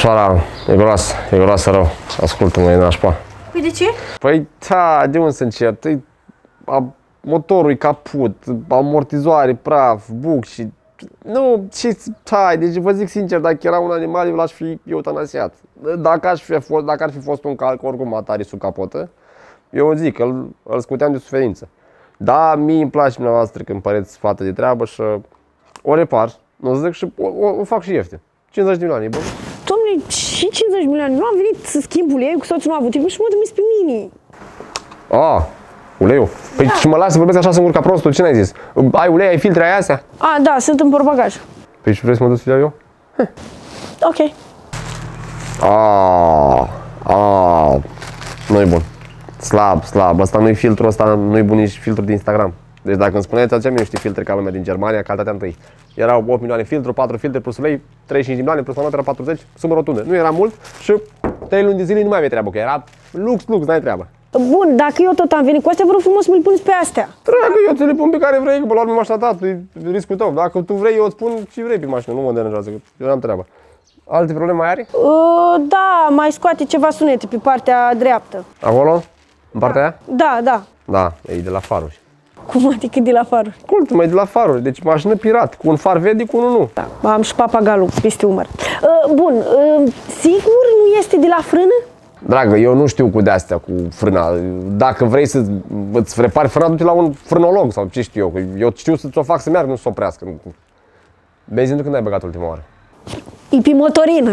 Timișoara e groasă rău. Ascultă-mă, e nașpa. Păi de ce? Păi, da, de unde să încep? Motorul e caput, amortizoare, praf, buc și... Nu, ce... Hai, deci vă zic sincer, dacă era un animal, eu l-aș fi eutanasiat. Dacă ar fi fost un calc, oricum atare sub capotă, eu zic că îl scuteam de suferință. Da, mie îmi place dumneavoastră când păreți fată de treabă și o repar, nu zic, și o fac și ieftin. 50 de milioane, e bun? Dom'le, și 50 de milioane? Nu am venit să schimb uleiul cu soțul, nu a avut timp și mă trimis pe mine. Uleiul? Păi da. Și mă las să vorbesc așa singur ca prostul, ce n-ai zis? Ai ulei, ai filtre, ai astea? Da, sunt în portbagaj. Păi și vrei să mă duc să iau eu? Ok. Nu-i bun. Slab. Asta nu-i filtrul, ăsta nu-i bun nici filtrul de Instagram. Deci dacă îmi spuneți, aduceam eu niște filtre ca lumea din Germania, calitatea întâi. Erau 8 milioane filtru, 4 filtre plus ulei, 35 de milioane plus la era 40, sumă rotundă. Nu era mult și 3 luni de zile nu mai aveai treabă, că era lux, n-ai treabă. Bun, dacă eu tot am venit cu astea, vă rog frumos să mi-l puneți pe astea. Dragă, eu ți le pun pe care vrei, că pe la urmă mașina ta, e riscul tău. Dacă tu vrei, eu îți pun ce vrei pe mașină, nu mă deranjează, că eu n-am treabă. Alte probleme mai are? Da, mai scoate ceva sunete pe partea dreaptă. Acolo? În partea aia? Da. Da, e de la faruri. Cum adică de la faruri? Ascultă, mai de la faruri, deci mașină pirat, cu un far verde, cu unul nu. Da, am și papagalul peste umăr. Bun, sigur nu este de la frână? Dragă, eu nu știu cu de-astea, cu frâna. Dacă vrei să-ți repari frâna, du-te la un frânolog sau ce știu eu. Eu știu să-ți o fac să meargă, nu să o oprească. Benzinul când ai băgat ultima oară? E pe motorină.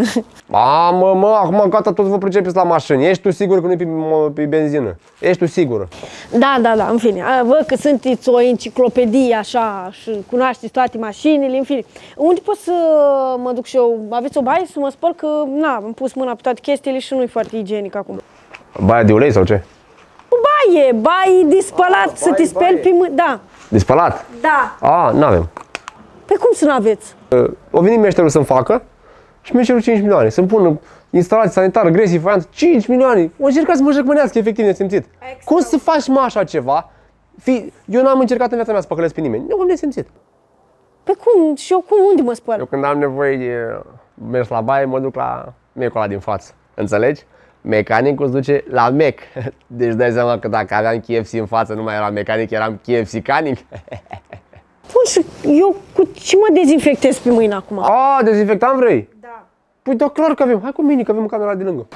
Acum gata, toți vă pricepeți la mașini. Ești tu sigur că nu e pe benzină? Ești tu sigură? Da, în fine. Văd că sunteți o enciclopedie așa și cunoașteți toate mașinile, în fine. Unde pot să mă duc și eu? Aveți o baie să mă spăl? Că, am pus mâna pe toate chestiile și nu-i foarte igienic acum. Baia de ulei sau ce? O baie de spălat, să te speli pe mâini. Da. De spălat? Da. N-avem. Păi cum să n-aveți? O venit meșterul să-mi facă și mi-a cerut 5 milioane. Să-mi pună instalație sanitară, gresie, faianță, 5 milioane. O încercat să mă jăcmănească, efectiv nesimțit. Cum să faci așa ceva? Eu n-am încercat în viața mea să păcălesc pe nimeni. Eu am nesimțit. Păi cum? Și eu unde mă spăl? Eu când am nevoie de mers la baie, mă duc la mecul ăla din față. Înțelegi? Mecanicul îți duce la mec. Deci dai seama că dacă aveam KFC în față, nu mai eram mecanic, eram KFC-canic. Bun, și eu cu ce mă dezinfectez pe mâini acum? Dezinfectant vrei? Da. Păi da, clar că avem. Hai cu mine, că avem camera de lângă.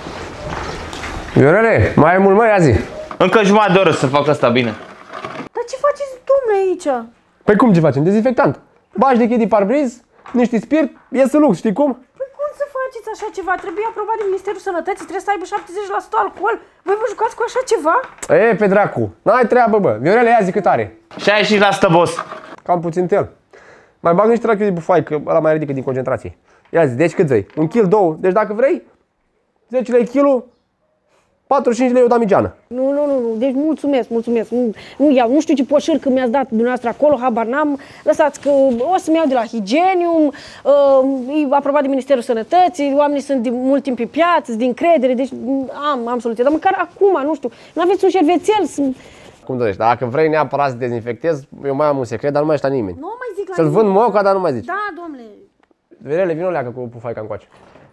Viorele, mai e mult, ia zi. Încă jumătate de oră să fac asta bine. Dar ce faceți, domnule, aici? Păi cum ce facem? Dezinfectant. Bagi de de parbriz, niște spirit, iese lux, știi cum? Păi cum să faceți așa ceva? Trebuie aprobat de Ministerul Sănătății, trebuie să aibă 70% alcool. Voi vă jucați cu așa ceva? Pe dracu, n-ai treabă, bă. Viorele, ia zi cât are. 65%, boss. Cam puțin tel. Mai bag niște rachiuri de bufai, că ăla mai ridică din concentrație. Ia zi, deci cât vrei? 1 kg, 2. Deci dacă vrei, 10 lei kilul, 45 lei o damigeană. Nu. Deci mulțumesc. Nu iau. Nu știu ce poșârcă mi-ați dat dumneavoastră acolo, habar n-am. Lăsați că o să-mi iau de la Higenium, e aprobat de Ministerul Sănătății, oamenii sunt de mult timp pe piață, din încredere, deci am soluție. Dar măcar acum, nu știu, nu aveți un șervețel? Cum dorești, dacă vrei neapărat să dezinfectez, eu mai am un secret, dar nu mai știa nimeni. Nu mai zic la Să-l vând moca, dar nu mai zici. Da, domnule. Virele, vino leacă cu pufaica încoace.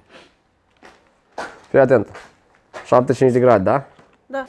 Fii atent. 75 de grade, da? Da.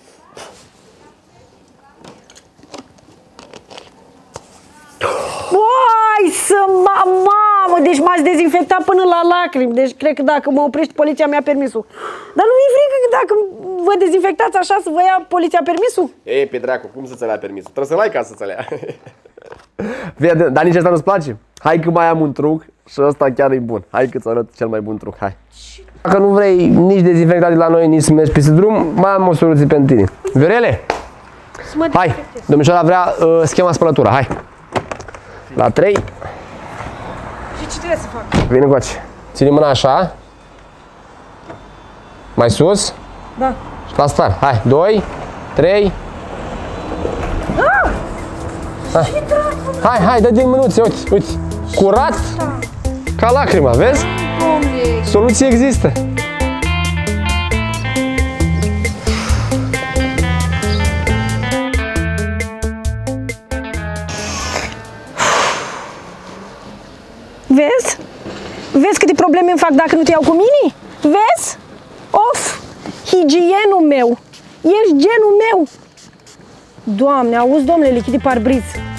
Mamă, deci m-ați dezinfectat până la lacrimi. Deci cred că dacă mă oprește poliția mi-a permisul. Dar nu mi-e frică că dacă vă dezinfectați așa să vă ia poliția permisul? Pe dracu, cum să-ți ia permisul? Trebuie să-l ai ca să-ți ia. Dar nici asta nu-ți place? Hai că mai am un truc și ăsta chiar e bun. Hai că-ți arăt cel mai bun truc, hai. Dacă nu vrei nici dezinfectat de la noi, nici să mergi peste drum, mai am o soluție pentru tine. Viorele, hai, domnișoara vrea schema spălătură, hai. La 3. Și ce trebuie să fac? Vine încoace. Ține mâna așa. Mai sus. Da. Și la start. Hai, 2, 3. Hai, dă din mânuțe, uite. Curat ca lacrima, vezi? Dom'le. Soluție există. Vezi? Vezi câte probleme îmi fac dacă nu te iau cu mine? Vezi? Of! Higienul meu! Ești genul meu! Doamne, auzi, domnule, lichid de parbriz.